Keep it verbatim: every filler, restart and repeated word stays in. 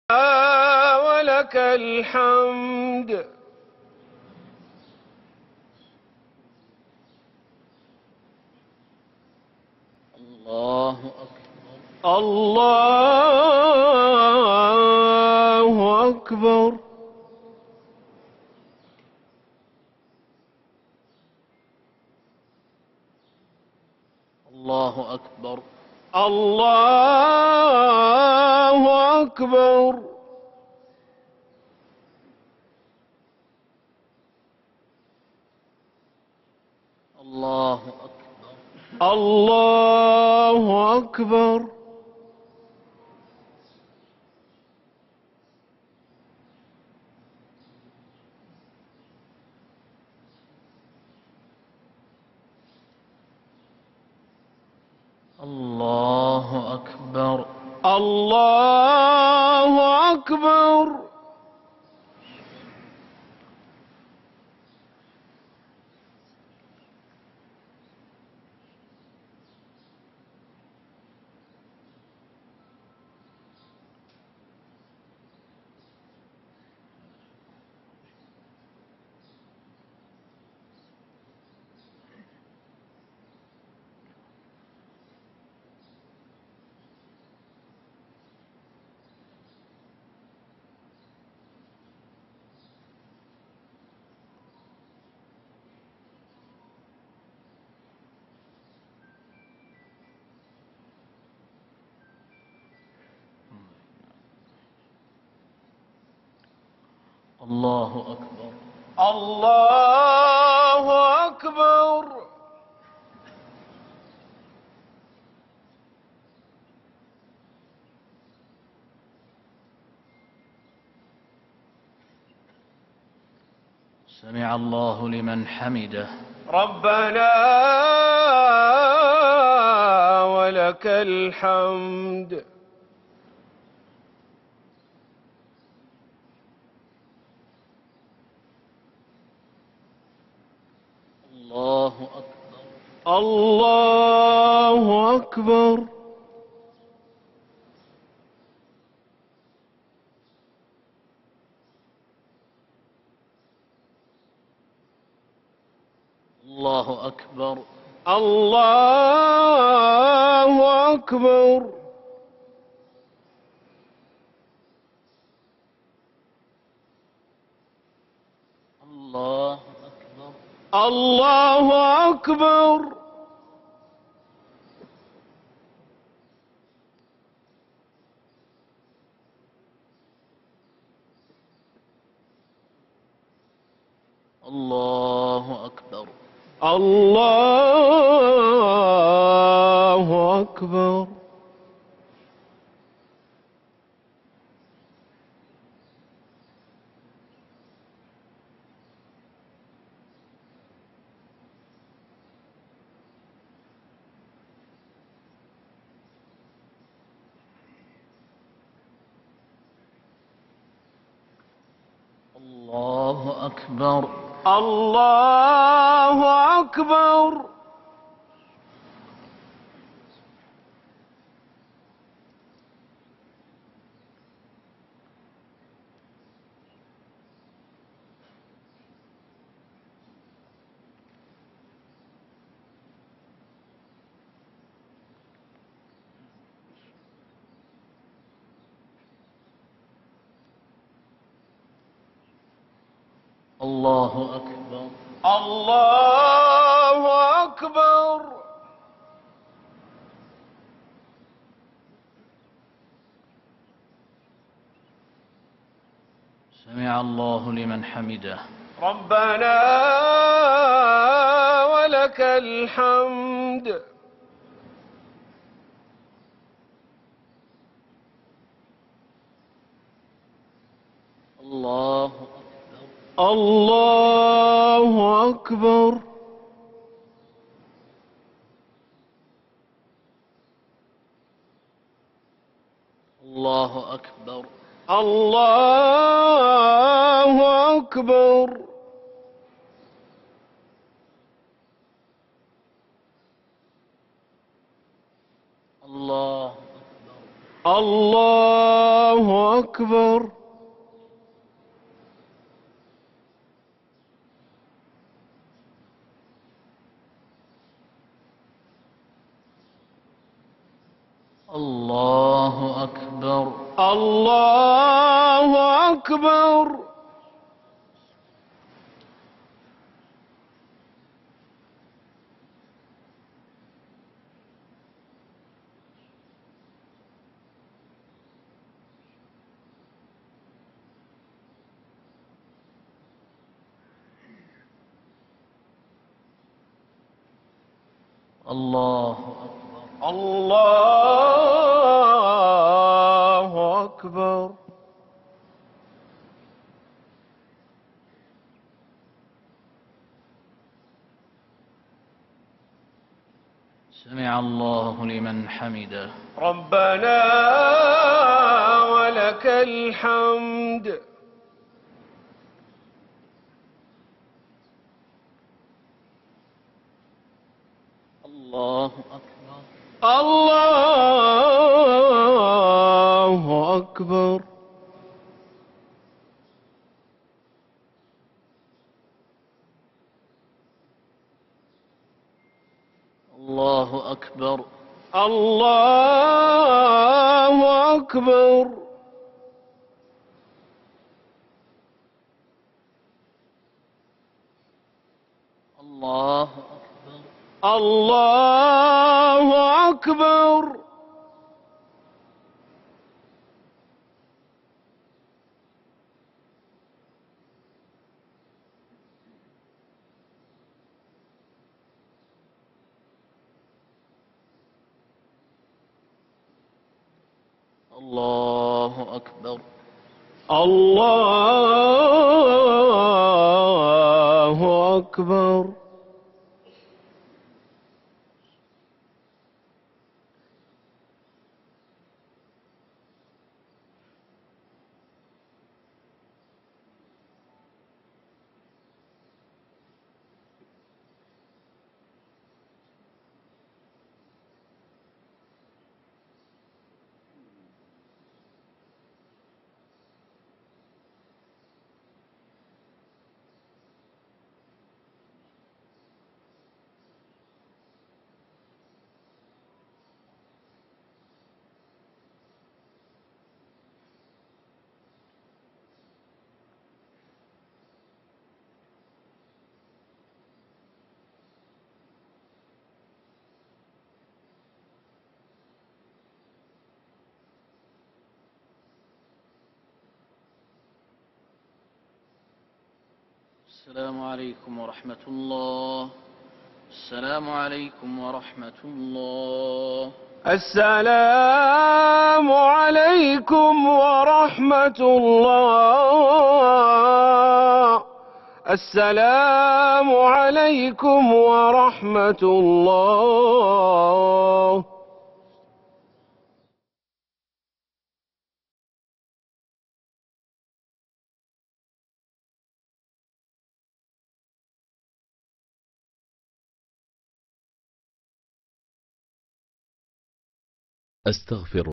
ولك الحمد. الله أكبر. الله أكبر. الله أكبر. الله أكبر. الله أكبر. الله أكبر. الله أكبر. الله أكبر. الله أكبر. الله أكبر. سمع الله لمن حمده. ربنا ولك الحمد. الله أكبر. الله أكبر. الله أكبر. الله أكبر. الله أكبر. الله أكبر. الله أكبر. الله أكبر. الله أكبر. الله أكبر. الله أكبر. الله أكبر. سمع الله لمن حمده. ربنا ولك الحمد. الله أكبر. الله أكبر. الله أكبر. الله أكبر. الله أكبر. الله الله أكبر. الله أكبر. الله أكبر. الله أكبر. الله أكبر. سمع الله لمن حمده. ربنا ولك الحمد. الله أكبر. الله أكبر. الله أكبر. الله أكبر. الله أكبر. الله أكبر. الله أكبر. الله أكبر. السلام عليكم ورحمة الله. السلام عليكم ورحمة الله. السلام عليكم ورحمة الله. السلام عليكم ورحمة الله. أستغفر